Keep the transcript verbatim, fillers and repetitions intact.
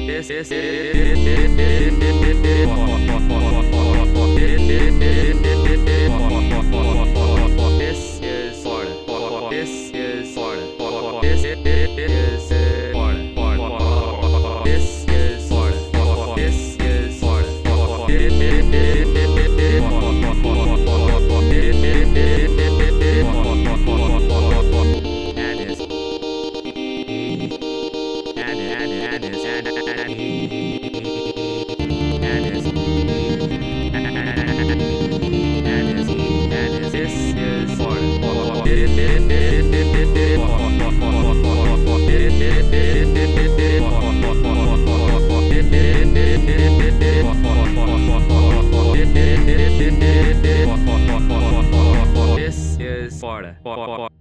This is This is Sparta. This is Sparta. This is Sparta. This is Sparta. This is Sparta. And is and and is and and and is and is and is this is Sparta. This is Sparta.